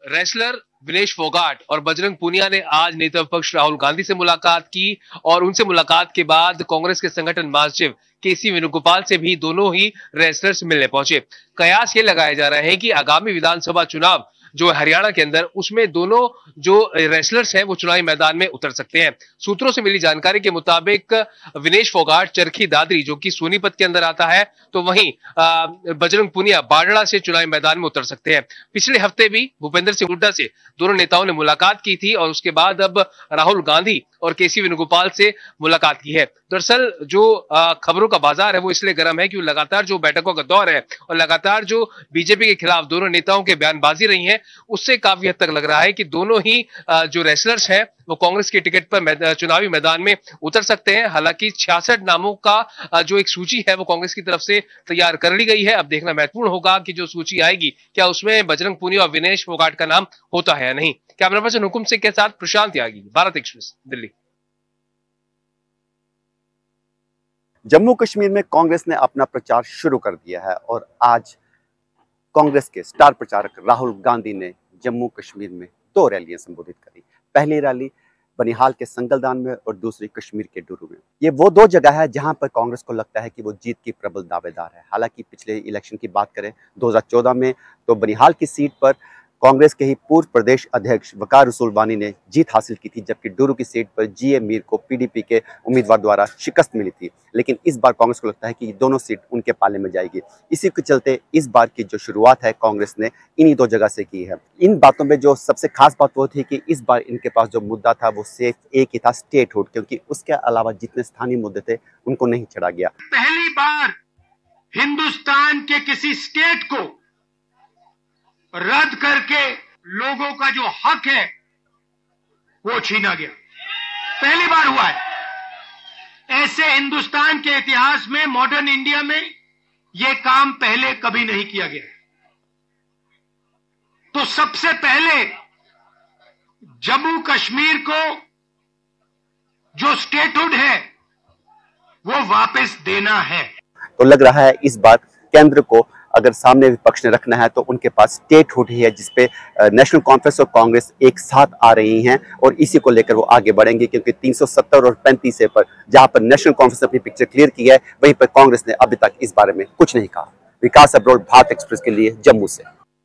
Wrestler Vinesh Phogat और बजरंग पूनिया ने आज नेता विपक्ष राहुल गांधी से मुलाकात की और उनसे मुलाकात के बाद कांग्रेस के संगठन महासचिव केसी वेणुगोपाल से भी दोनों ही रेसलर्स मिलने पहुंचे। कयास ये लगाया जा रहा है कि आगामी विधानसभा चुनाव जो हरियाणा के अंदर, उसमें दोनों जो रेसलर्स हैं वो चुनावी मैदान में उतर सकते हैं। सूत्रों से मिली जानकारी के मुताबिक विनेश फोगाट चरखी दादरी जो कि सोनीपत के अंदर आता है, तो वहीं बजरंग पूनिया बाडड़ा से चुनावी मैदान में उतर सकते हैं। पिछले हफ्ते भी भूपेंद्र सिंह हुड्डा से दोनों नेताओं ने मुलाकात की थी और उसके बाद अब राहुल गांधी और केसी वेणुगोपाल से मुलाकात की है। दरअसल जो खबरों का बाजार है वो इसलिए गर्म है कि लगातार जो बैठकों का दौर है और लगातार जो बीजेपी के खिलाफ दोनों नेताओं के बयानबाजी रही है, उससे काफी हद तक लग रहा है कि दोनों ही जो रेसलर्स हैं वो कांग्रेस के टिकट पर चुनावी मैदान में उतर सकते हैं। हालांकि 66 नामों का जो एक सूची है वो कांग्रेस की तरफ से तैयार कर ली गई है। अब देखना महत्वपूर्ण होगा कि जो सूची आएगी क्या उसमें बजरंग पूनिया और विनेश फोगाट का नाम होता है या नहीं। कैमरा पर्सन हुकुम सिंह के साथ प्रशांत त्यागी, भारत एक्सप्रेस, दिल्ली। जम्मू कश्मीर में कांग्रेस ने अपना प्रचार शुरू कर दिया है और आज कांग्रेस के स्टार प्रचारक राहुल गांधी ने जम्मू कश्मीर में 2 रैलियां संबोधित करी। पहली रैली बनिहाल के संगलदान में और दूसरी कश्मीर के डुरू में। ये वो 2 जगह है जहां पर कांग्रेस को लगता है कि वो जीत की प्रबल दावेदार है। हालांकि पिछले इलेक्शन की बात करें 2014 में तो बनिहाल की सीट पर कांग्रेस के ही पूर्व प्रदेश अध्यक्ष वकार रसूल वानी ने जीत हासिल की थी, जबकि डुरू की सीट पर जीए मीर को पीडीपी के उम्मीदवार द्वारा शिकस्त मिली थी। लेकिन इस बार कांग्रेस को लगता है कि दोनों सीट उनके पाले में जाएगी। इसी के चलते इस बार की जो शुरुआत है कांग्रेस ने इन्हीं 2 जगह से की है। इन बातों में जो सबसे खास बात वो थी कि इस बार इनके पास जो मुद्दा था वो सिर्फ एक ही था, स्टेटहुड, क्योंकि उसके अलावा जितने स्थानीय मुद्दे थे उनको नहीं छेड़ा गया। पहली बार हिंदुस्तान के किसी स्टेट को रद्द करके लोगों का जो हक है वो छीना गया, पहली बार हुआ है। ऐसे हिंदुस्तान के इतिहास में, मॉडर्न इंडिया में यह काम पहले कभी नहीं किया गया। तो सबसे पहले जम्मू कश्मीर को जो स्टेटहुड है वो वापस देना है। तो लग रहा है इस बार केंद्र को अगर सामने विपक्ष ने रखना है तो उनके पास स्टेटहुड ही है, जिसपे नेशनल कॉन्फ्रेंस और कांग्रेस एक साथ आ रही हैं और इसी को लेकर वो आगे बढ़ेंगे, क्योंकि 370 और 35 पर जहां पर नेशनल कॉन्फ्रेंस अपनी पिक्चर क्लियर की है, वहीं पर कांग्रेस ने अभी तक इस बारे में कुछ नहीं कहा। विकास अब्रोड, भारत एक्सप्रेस के लिए जम्मू से।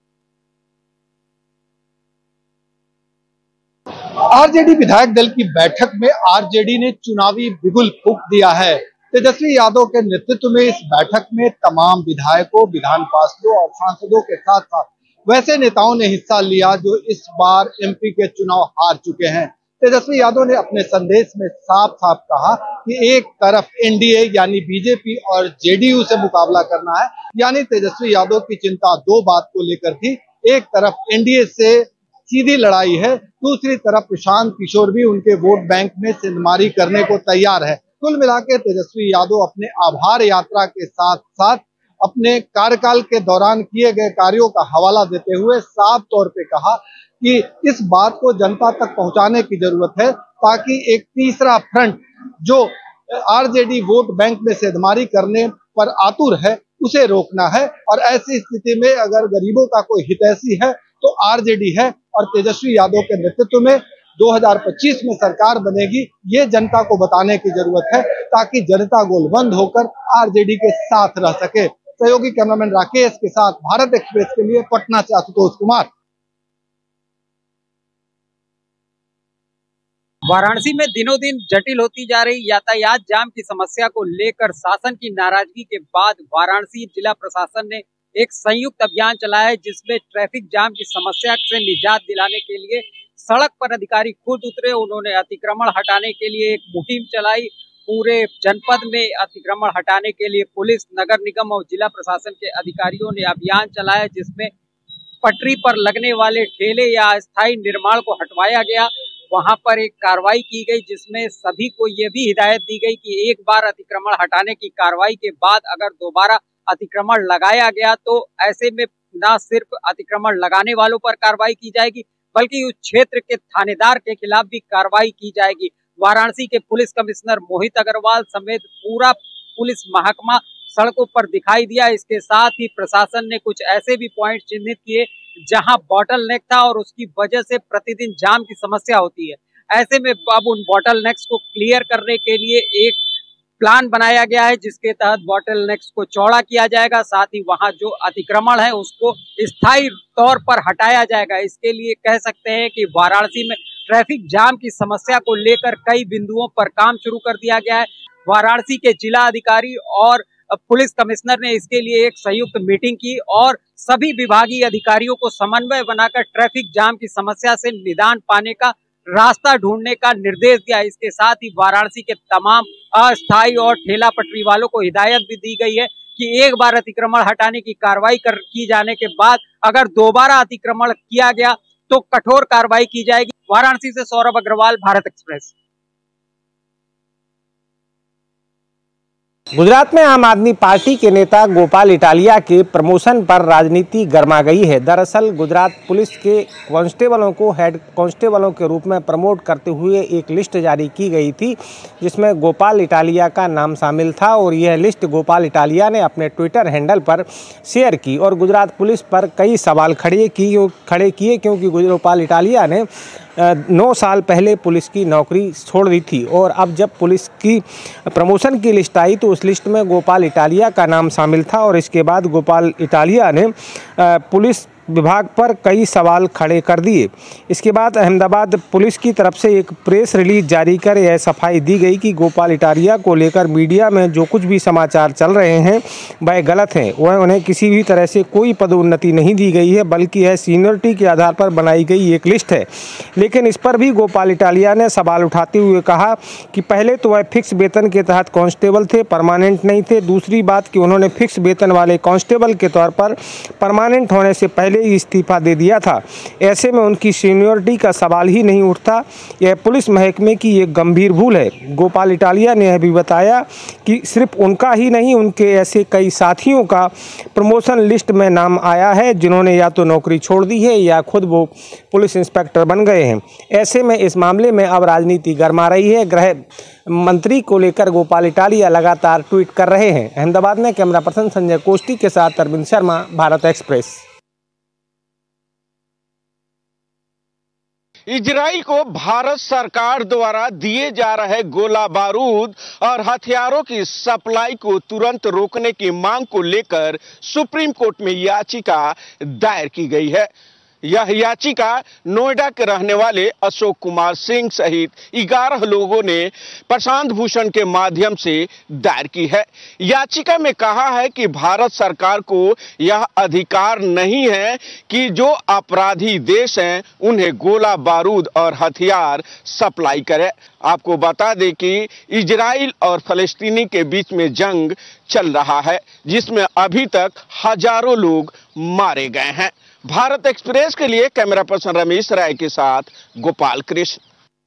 आरजेडी विधायक दल की बैठक में आरजेडी ने चुनावी बिगुल फूंक दिया है। तेजस्वी यादव के नेतृत्व में इस बैठक में तमाम विधायकों, विधान पार्षदों और सांसदों के साथ साथ वैसे नेताओं ने हिस्सा लिया जो इस बार एमपी के चुनाव हार चुके हैं। तेजस्वी यादव ने अपने संदेश में साफ साफ कहा कि एक तरफ एनडीए यानी बीजेपी और जेडीयू से मुकाबला करना है, यानी तेजस्वी यादव की चिंता 2 बात को लेकर थी। एक तरफ एनडीए से सीधी लड़ाई है, दूसरी तरफ प्रशांत किशोर भी उनके वोट बैंक में सेंधमारी करने को तैयार है। कुल मिलाकर तेजस्वी यादव अपने आभार यात्रा के साथ साथ अपने कार्यकाल के दौरान किए गए कार्यों का हवाला देते हुए साफ तौर पे कहा कि इस बात को जनता तक पहुंचाने की जरूरत है, ताकि एक तीसरा फ्रंट जो आरजेडी वोट बैंक में सेंधमारी करने पर आतुर है उसे रोकना है। और ऐसी स्थिति में अगर गरीबों का कोई हितैषी है तो आरजेडी है और तेजस्वी यादव के नेतृत्व में 2025 में सरकार बनेगी, ये जनता को बताने की जरूरत है, ताकि जनता गोलबंद होकर आरजेडी के साथ रह सके। सहयोगी कैमरामैन राकेश के साथ भारत एक्सप्रेस के लिए पटना से आशुतोष कुमार। वाराणसी में दिनों दिन जटिल होती जा रही यातायात जाम की समस्या को लेकर शासन की नाराजगी के बाद वाराणसी जिला प्रशासन ने एक संयुक्त अभियान चलाया है, जिसमें ट्रैफिक जाम की समस्या से निजात दिलाने के लिए सड़क पर अधिकारी खुद उतरे। उन्होंने अतिक्रमण हटाने के लिए एक मुहिम चलाई। पूरे जनपद में अतिक्रमण हटाने के लिए पुलिस, नगर निगम और जिला प्रशासन के अधिकारियों ने अभियान चलाया, जिसमें पटरी पर लगने वाले ठेले या अस्थायी निर्माण को हटवाया गया। वहां पर एक कार्रवाई की गई, जिसमें सभी को ये भी हिदायत दी गई कि एक बार अतिक्रमण हटाने की कार्रवाई के बाद अगर दोबारा अतिक्रमण लगाया गया तो ऐसे में न सिर्फ अतिक्रमण लगाने वालों पर कार्रवाई की जाएगी, बल्कि उस क्षेत्र के थानेदार के खिलाफ भी कार्रवाई की जाएगी। वाराणसी के पुलिस कमिश्नर मोहित अग्रवाल समेत पूरा पुलिस महकमा सड़कों पर दिखाई दिया। इसके साथ ही प्रशासन ने कुछ ऐसे भी पॉइंट चिन्हित किए जहां बॉटल नेक था और उसकी वजह से प्रतिदिन जाम की समस्या होती है। ऐसे में अब उन बॉटल नेक्स को क्लियर करने के लिए एक प्लान बनाया गया है, जिसके तहत बॉटल नेक्स को चौड़ा किया जाएगा, साथ ही वहां जो अतिक्रमण है उसको स्थायी तौर पर हटाया जाएगा। इसके लिए कह सकते हैं कि वाराणसी में ट्रैफिक जाम की समस्या को लेकर कई बिंदुओं पर काम शुरू कर दिया गया है। वाराणसी के जिला अधिकारी और पुलिस कमिश्नर ने इसके लिए एक संयुक्त मीटिंग की और सभी विभागीय अधिकारियों को समन्वय बनाकर ट्रैफिक जाम की समस्या से निदान पाने का रास्ता ढूंढने का निर्देश दिया। इसके साथ ही वाराणसी के तमाम अस्थायी और ठेला पटरी वालों को हिदायत भी दी गई है कि एक बार अतिक्रमण हटाने की कार्रवाई की जाने के बाद अगर दोबारा अतिक्रमण किया गया तो कठोर कार्रवाई की जाएगी। वाराणसी से सौरभ अग्रवाल, भारत एक्सप्रेस। गुजरात में आम आदमी पार्टी के नेता गोपाल इटालिया के प्रमोशन पर राजनीति गर्मा गई है। दरअसल गुजरात पुलिस के कांस्टेबलों को हेड कांस्टेबलों के रूप में प्रमोट करते हुए एक लिस्ट जारी की गई थी, जिसमें गोपाल इटालिया का नाम शामिल था और यह लिस्ट गोपाल इटालिया ने अपने ट्विटर हैंडल पर शेयर की और गुजरात पुलिस पर कई सवाल खड़े किए क्योंकि गोपाल इटालिया ने 9 साल पहले पुलिस की नौकरी छोड़ दी थी और अब जब पुलिस की प्रमोशन की लिस्ट आई तो उस लिस्ट में गोपाल इटालिया का नाम शामिल था और इसके बाद गोपाल इटालिया ने पुलिस विभाग पर कई सवाल खड़े कर दिए। इसके बाद अहमदाबाद पुलिस की तरफ से एक प्रेस रिलीज जारी कर यह सफाई दी गई कि गोपाल इटालिया को लेकर मीडिया में जो कुछ भी समाचार चल रहे हैं वह गलत हैं। वह उन्हें किसी भी तरह से कोई पदोन्नति नहीं दी गई है, बल्कि यह सीनियरिटी के आधार पर बनाई गई एक लिस्ट है। लेकिन इस पर भी गोपाल इटालिया ने सवाल उठाते हुए कहा कि पहले तो वह फिक्स वेतन के तहत कांस्टेबल थे, परमानेंट नहीं थे। दूसरी बात कि उन्होंने फिक्स वेतन वाले कांस्टेबल के तौर पर परमानेंट होने से पहले इस्तीफा दे दिया था। ऐसे में उनकी सीनियरिटी का सवाल ही नहीं उठता। यह पुलिस महकमे की एक गंभीर भूल है। गोपाल इटालिया ने यह भी बताया कि सिर्फ उनका ही नहीं, उनके ऐसे कई साथियों का प्रमोशन लिस्ट में नाम आया है जिन्होंने या तो नौकरी छोड़ दी है या खुद वो पुलिस इंस्पेक्टर बन गए हैं। ऐसे में इस मामले में अब राजनीति गरमा रही है। गृह मंत्री को लेकर गोपाल इटालिया लगातार ट्वीट कर रहे हैं। अहमदाबाद में कैमरा पर्सन संजय कोष्टी के साथ अरविंद शर्मा, भारत एक्सप्रेस। इजराइल को भारत सरकार द्वारा दिए जा रहे गोला बारूद और हथियारों की सप्लाई को तुरंत रोकने की मांग को लेकर सुप्रीम कोर्ट में याचिका दायर की गई है। यह याचिका नोएडा के रहने वाले अशोक कुमार सिंह सहित 11 लोगों ने प्रशांत भूषण के माध्यम से दायर की है। याचिका में कहा है कि भारत सरकार को यह अधिकार नहीं है कि जो अपराधी देश हैं उन्हें गोला बारूद और हथियार सप्लाई करे। आपको बता दें कि इजराइल और फलस्तीनी के बीच में जंग चल रहा है, जिसमें अभी तक हजारों लोग मारे गए हैं। भारत एक्सप्रेस के लिए कैमरा पर्सन रमेश राय के साथ गोपाल कृष्ण।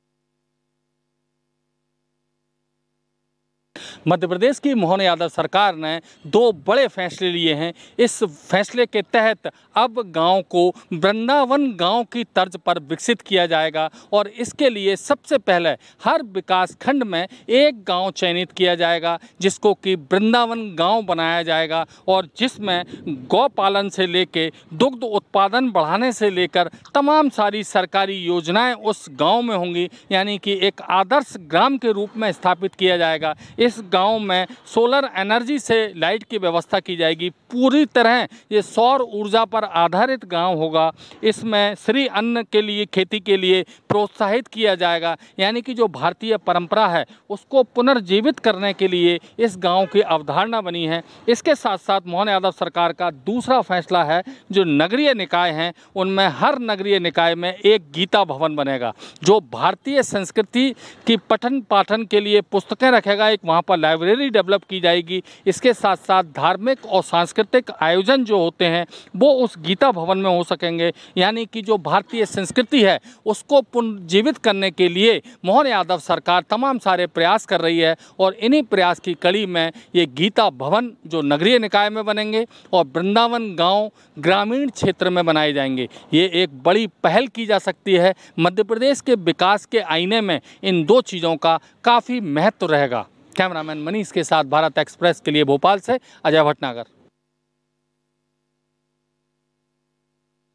मध्य प्रदेश की मोहन यादव सरकार ने 2 बड़े फैसले लिए हैं। इस फैसले के तहत अब गांव को वृंदावन गांव की तर्ज पर विकसित किया जाएगा और इसके लिए सबसे पहले हर विकास खंड में एक गांव चयनित किया जाएगा जिसको कि वृंदावन गांव बनाया जाएगा और जिसमें गौ पालन से लेकर दुग्ध उत्पादन बढ़ाने से लेकर तमाम सारी सरकारी योजनाएं उस गांव में होंगी, यानी कि एक आदर्श ग्राम के रूप में स्थापित किया जाएगा। इस गांव में सोलर एनर्जी से लाइट की व्यवस्था की जाएगी। पूरी तरह ये सौर ऊर्जा पर आधारित गांव होगा। इसमें श्री अन्न के लिए, खेती के लिए प्रोत्साहित किया जाएगा, यानी कि जो भारतीय परंपरा है उसको पुनर्जीवित करने के लिए इस गांव की अवधारणा बनी है। इसके साथ साथ मोहन यादव सरकार का दूसरा फैसला है, जो नगरीय निकाय हैं उनमें हर नगरीय निकाय में एक गीता भवन बनेगा, जो भारतीय संस्कृति की पठन पाठन के लिए पुस्तकें रखेगा। एक वहाँ पर लाइब्रेरी डेवलप की जाएगी। इसके साथ साथ धार्मिक और सांस्कृतिक आयोजन जो होते हैं वो उस गीता भवन में हो सकेंगे, यानी कि जो भारतीय संस्कृति है उसको पुनर्जीवित करने के लिए मोहन यादव सरकार तमाम सारे प्रयास कर रही है और इन्हीं प्रयास की कड़ी में ये गीता भवन जो नगरीय निकाय में बनेंगे और वृंदावन गांव ग्रामीण क्षेत्र में बनाए जाएंगे। ये एक बड़ी पहल की जा सकती है। मध्य प्रदेश के विकास के आईने में इन 2 चीज़ों का काफ़ी महत्व रहेगा। कैमरामैन मनीष के साथ भारत एक्सप्रेस के लिए भोपाल से अजय भटनागर।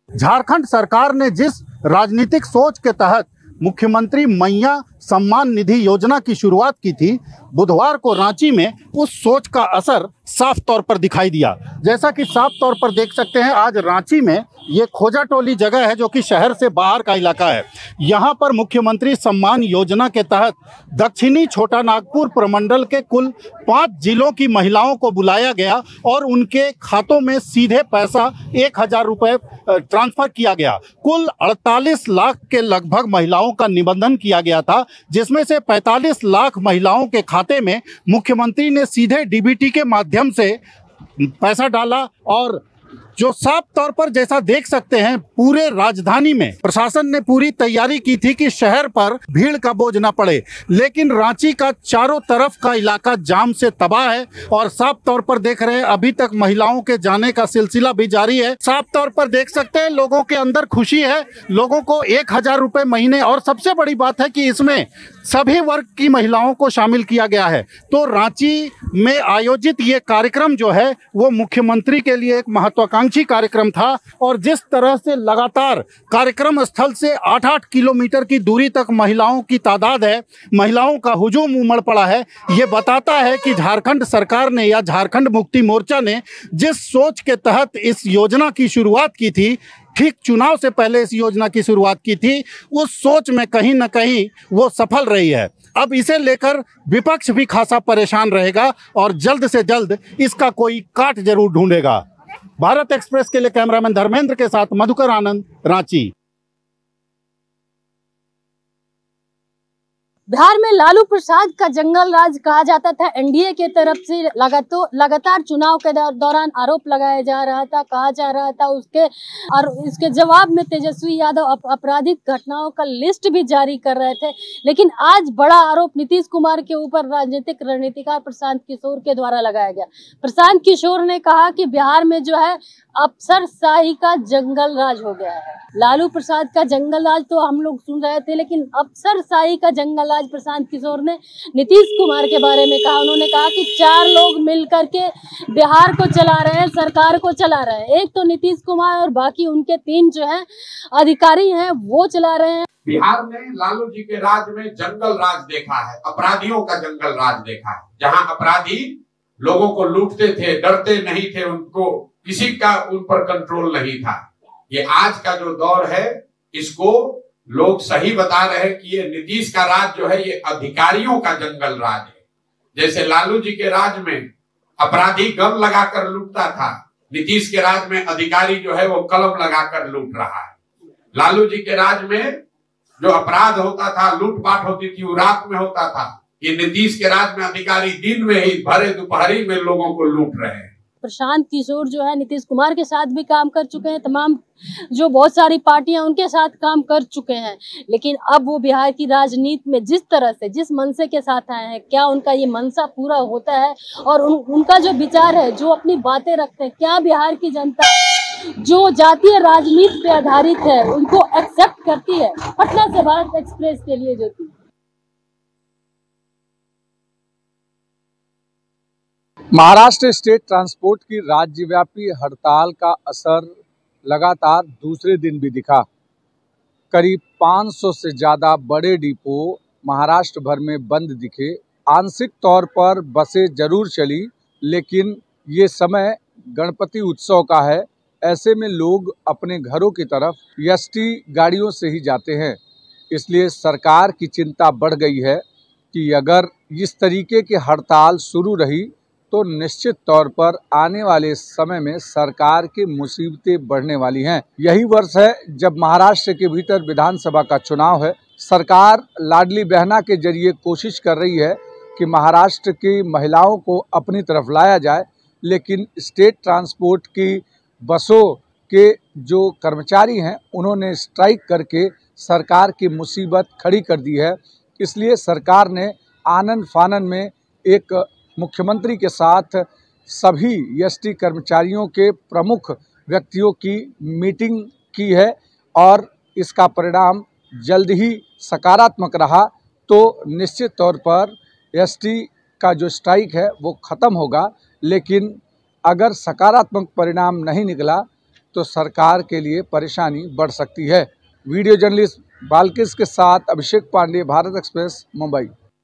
झारखंड सरकार ने जिस राजनीतिक सोच के तहत मुख्यमंत्री मैया सम्मान निधि योजना की शुरुआत की थी, बुधवार को रांची में उस सोच का असर साफ तौर पर दिखाई दिया। जैसा कि साफ तौर पर देख सकते हैं, आज रांची में ये खोजा टोली जगह है जो कि शहर से बाहर का इलाका है। यहाँ पर मुख्यमंत्री सम्मान योजना के तहत दक्षिणी छोटा नागपुर प्रमंडल के कुल 5 जिलों की महिलाओं को बुलाया गया और उनके खातों में सीधे पैसा 1000 रुपये ट्रांसफर किया गया। कुल 48 लाख के लगभग महिलाओं का निबंधन किया गया था, जिसमें से 45 लाख महिलाओं के खाते में मुख्यमंत्री ने सीधे डीबीटी के माध्यम से पैसा डाला। और जो साफ तौर पर जैसा देख सकते हैं, पूरे राजधानी में प्रशासन ने पूरी तैयारी की थी कि शहर पर भीड़ का बोझ न पड़े, लेकिन रांची का चारों तरफ का इलाका जाम से तबाह है और साफ तौर पर देख रहे हैं अभी तक महिलाओं के जाने का सिलसिला भी जारी है। साफ तौर पर देख सकते हैं लोगों के अंदर खुशी है, लोगों को 1000 रुपये महीने, और सबसे बड़ी बात है कि इसमें सभी वर्ग की महिलाओं को शामिल किया गया है। तो रांची में आयोजित ये कार्यक्रम जो है वो मुख्यमंत्री के लिए एक महत्वाकांक्षी कार्यक्रम था और जिस तरह से लगातार कार्यक्रम स्थल से 8-8 किलोमीटर की दूरी तक महिलाओं की तादाद है, महिलाओं का हुजूम उमड़ पड़ा है, ये बताता है कि झारखंड सरकार ने या झारखंड मुक्ति मोर्चा ने जिस सोच के तहत इस योजना की शुरुआत की थी, ठीक चुनाव से पहले इस योजना की शुरुआत की थी, उस सोच में कहीं न कहीं वो सफल रही है। अब इसे लेकर विपक्ष भी खासा परेशान रहेगा और जल्द से जल्द इसका कोई काट जरूर ढूंढेगा। भारत एक्सप्रेस के लिए कैमरामैन धर्मेंद्र के साथ मधुकर आनंद, रांची। बिहार में लालू प्रसाद का जंगल राज कहा जाता था। एनडीए के तरफ से लगातार चुनाव के दौरान आरोप लगाया जा रहा था, कहा जा रहा था उसके, और इसके जवाब में तेजस्वी यादव आपराधिक घटनाओं का लिस्ट भी जारी कर रहे थे। लेकिन आज बड़ा आरोप नीतीश कुमार के ऊपर राजनीतिक रणनीतिकार प्रशांत किशोर के द्वारा लगाया गया। प्रशांत किशोर ने कहा कि बिहार में जो है अफसरशाही का जंगल राज हो गया है। लालू प्रसाद का जंगल राज तो हम लोग सुन रहे थे, लेकिन अफसरशाही का जंगल राज प्रशांत किशोर ने नीतीश कुमार के बारे में कहा। उन्होंने कहा कि 4 लोग मिलकर के बिहार को चला रहे हैं, सरकार को चला रहे हैं। एक तो नीतीश कुमार और बाकी उनके 3 जो है अधिकारी हैं वो चला रहे हैं। बिहार ने लालू जी के राज में जंगल राज देखा है, अपराधियों का जंगल राज देखा है, जहां अपराधी लोगों को लूटते थे, डरते नहीं थे, उनको किसी का उन पर कंट्रोल नहीं था। ये आज का जो दौर है, इसको लोग सही बता रहे हैं कि ये नीतीश का राज जो है ये अधिकारियों का जंगल राज है। जैसे लालू जी के राज में अपराधी गम लगाकर लूटता था, नीतीश के राज में अधिकारी जो है वो कलम लगाकर लूट रहा है। लालू जी के राज में जो अपराध होता था, लूटपाट होती थी, वो रात में होता था। ये नीतीश के राज में अधिकारी दिन में ही भरे दोपहरी में लोगों को लूट रहे हैं। प्रशांत किशोर जो है नीतीश कुमार के साथ भी काम कर चुके हैं, तमाम जो बहुत सारी पार्टियां उनके साथ काम कर चुके हैं, लेकिन अब वो बिहार की राजनीति में जिस तरह से, जिस मनसे के साथ आए हैं, क्या उनका ये मनसा पूरा होता है? और उनका जो विचार है, जो अपनी बातें रखते हैं, क्या बिहार की जनता जो जातीय राजनीति पे आधारित है उनको एक्सेप्ट करती है? पटना से भारत एक्सप्रेस के लिए ज्योति। महाराष्ट्र स्टेट ट्रांसपोर्ट की राज्यव्यापी हड़ताल का असर लगातार दूसरे दिन भी दिखा। करीब 500 से ज़्यादा बड़े डिपो महाराष्ट्र भर में बंद दिखे। आंशिक तौर पर बसें जरूर चली, लेकिन ये समय गणपति उत्सव का है, ऐसे में लोग अपने घरों की तरफ एसटी गाड़ियों से ही जाते हैं। इसलिए सरकार की चिंता बढ़ गई है कि अगर इस तरीके की हड़ताल शुरू रही तो निश्चित तौर पर आने वाले समय में सरकार की मुसीबतें बढ़ने वाली हैं। यही वर्ष है जब महाराष्ट्र के भीतर विधानसभा का चुनाव है। सरकार लाडली बहना के जरिए कोशिश कर रही है कि महाराष्ट्र की महिलाओं को अपनी तरफ लाया जाए, लेकिन स्टेट ट्रांसपोर्ट की बसों के जो कर्मचारी हैं उन्होंने स्ट्राइक करके सरकार की मुसीबत खड़ी कर दी है। इसलिए सरकार ने आनन फानन में एक मुख्यमंत्री के साथ सभी एसटी कर्मचारियों के प्रमुख व्यक्तियों की मीटिंग की है और इसका परिणाम जल्द ही सकारात्मक रहा तो निश्चित तौर पर एसटी का जो स्ट्राइक है वो ख़त्म होगा। लेकिन अगर सकारात्मक परिणाम नहीं निकला तो सरकार के लिए परेशानी बढ़ सकती है। वीडियो जर्नलिस्ट बालकिस के साथ अभिषेक पांडे, भारत एक्सप्रेस, मुंबई।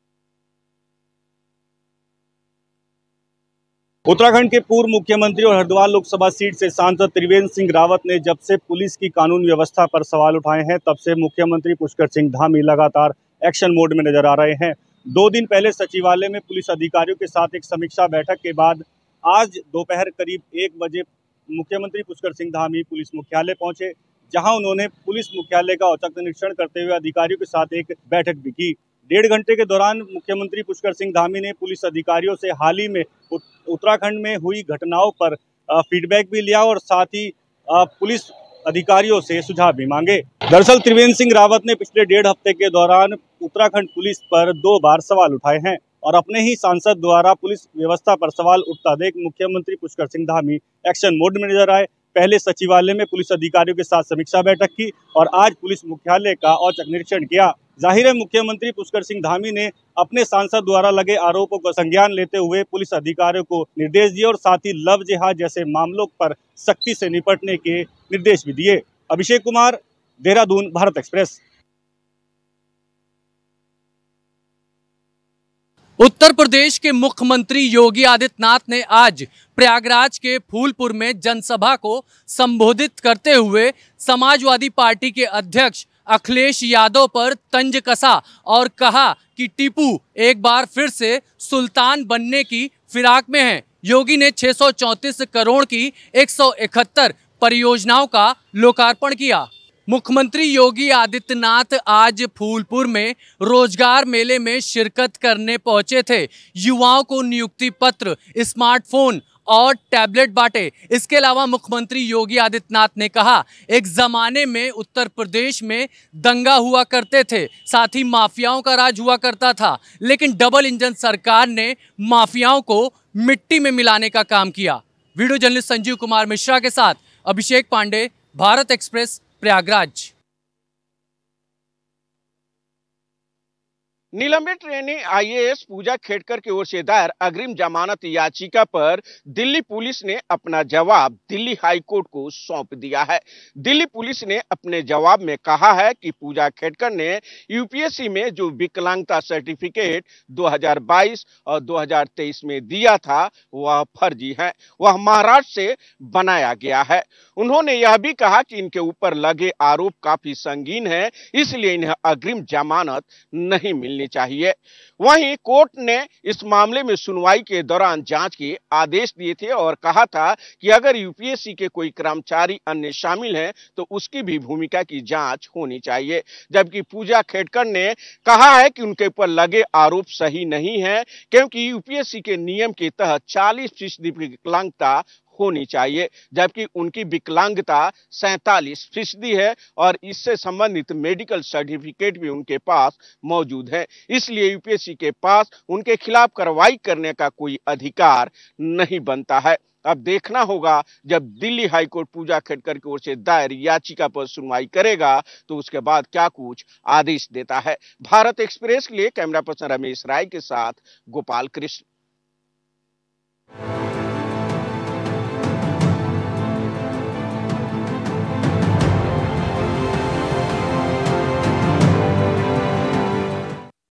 उत्तराखंड के पूर्व मुख्यमंत्री और हरिद्वार लोकसभा सीट से सांसद त्रिवेंद्र सिंह रावत ने जब से पुलिस की कानून व्यवस्था पर सवाल उठाए हैं, तब से मुख्यमंत्री पुष्कर सिंह धामी लगातार एक्शन मोड में नजर आ रहे हैं। 2 दिन पहले सचिवालय में पुलिस अधिकारियों के साथ एक समीक्षा बैठक के बाद आज दोपहर करीब 1 बजे मुख्यमंत्री पुष्कर सिंह धामी पुलिस मुख्यालय पहुंचे, जहां उन्होंने पुलिस मुख्यालय का औचक निरीक्षण करते हुए अधिकारियों के साथ एक बैठक भी की। 1.5 घंटे के दौरान मुख्यमंत्री पुष्कर सिंह धामी ने पुलिस अधिकारियों से हाल ही में उत्तराखंड में हुई घटनाओं पर फीडबैक भी लिया और साथ ही पुलिस अधिकारियों से सुझाव भी मांगे। दरअसल त्रिवेंद्र सिंह रावत ने पिछले 1.5 हफ्ते के दौरान उत्तराखंड पुलिस पर 2 बार सवाल उठाए हैं और अपने ही सांसद द्वारा पुलिस व्यवस्था पर सवाल उठता देख मुख्यमंत्री पुष्कर सिंह धामी एक्शन मोड में नजर आए। पहले सचिवालय में पुलिस अधिकारियों के साथ समीक्षा बैठक की और आज पुलिस मुख्यालय का औचक निरीक्षण किया। जाहिर है मुख्यमंत्री पुष्कर सिंह धामी ने अपने सांसद द्वारा लगे आरोपों को संज्ञान लेते हुए पुलिस अधिकारियों को निर्देश दिए और साथ ही लव जिहाद जैसे मामलों पर सख्ती से निपटने के निर्देश भी दिए। अभिषेक कुमार, देहरादून, भारत एक्सप्रेस। उत्तर प्रदेश के मुख्यमंत्री योगी आदित्यनाथ ने आज प्रयागराज के फूलपुर में जनसभा को संबोधित करते हुए समाजवादी पार्टी के अध्यक्ष अखिलेश यादव पर तंज कसा और कहा कि टीपू एक बार फिर से सुल्तान बनने की फिराक में है। योगी ने 634 करोड़ की 171 परियोजनाओं का लोकार्पण किया। मुख्यमंत्री योगी आदित्यनाथ आज फूलपुर में रोजगार मेले में शिरकत करने पहुंचे थे। युवाओं को नियुक्ति पत्र, स्मार्टफोन और टैबलेट बांटे। इसके अलावा मुख्यमंत्री योगी आदित्यनाथ ने कहा, एक जमाने में उत्तर प्रदेश में दंगा हुआ करते थे, साथ ही माफियाओं का राज हुआ करता था, लेकिन डबल इंजन सरकार ने माफियाओं को मिट्टी में मिलाने का काम किया। वीडियो जर्नलिस्ट संजीव कुमार मिश्रा के साथ अभिषेक पांडे, भारत एक्सप्रेस, प्रयागराज। निलंबित ट्रेनी आईएएस पूजा खेड़कर की ओर से दायर अग्रिम जमानत याचिका पर दिल्ली पुलिस ने अपना जवाब दिल्ली हाई कोर्ट को सौंप दिया है। दिल्ली पुलिस ने अपने जवाब में कहा है कि पूजा खेड़कर ने यूपीएससी में जो विकलांगता सर्टिफिकेट 2022 और 2023 में दिया था वह फर्जी है, वह महाराष्ट्र से बनाया गया है। उन्होंने यह भी कहा कि इनके ऊपर लगे आरोप काफी संगीन है, इसलिए इन्हें अग्रिम जमानत नहीं मिलनी चाहिए। वहीं कोर्ट ने इस मामले में सुनवाई के दौरान जांच के आदेश दिए थे और कहा था कि अगर यूपीएससी के कोई कर्मचारी अन्य शामिल हैं तो उसकी भी भूमिका की जांच होनी चाहिए। जबकि पूजा खेड़कर ने कहा है कि उनके ऊपर लगे आरोप सही नहीं है, क्योंकि यूपीएससी के नियम के तहत 40% विकलांगता होनी चाहिए, जबकि उनकी विकलांगता 47% है और इससे संबंधित मेडिकल सर्टिफिकेट भी उनके पास मौजूद है। इसलिए यूपीएससी के पास उनके खिलाफ कार्रवाई करने का कोई अधिकार नहीं बनता है। अब देखना होगा जब दिल्ली हाईकोर्ट पूजा खेड़कर की ओर से दायर याचिका पर सुनवाई करेगा तो उसके बाद क्या कुछ आदेश देता है। भारत एक्सप्रेस के लिए कैमरा पर्सन रमेश राय के साथ गोपाल कृष्ण।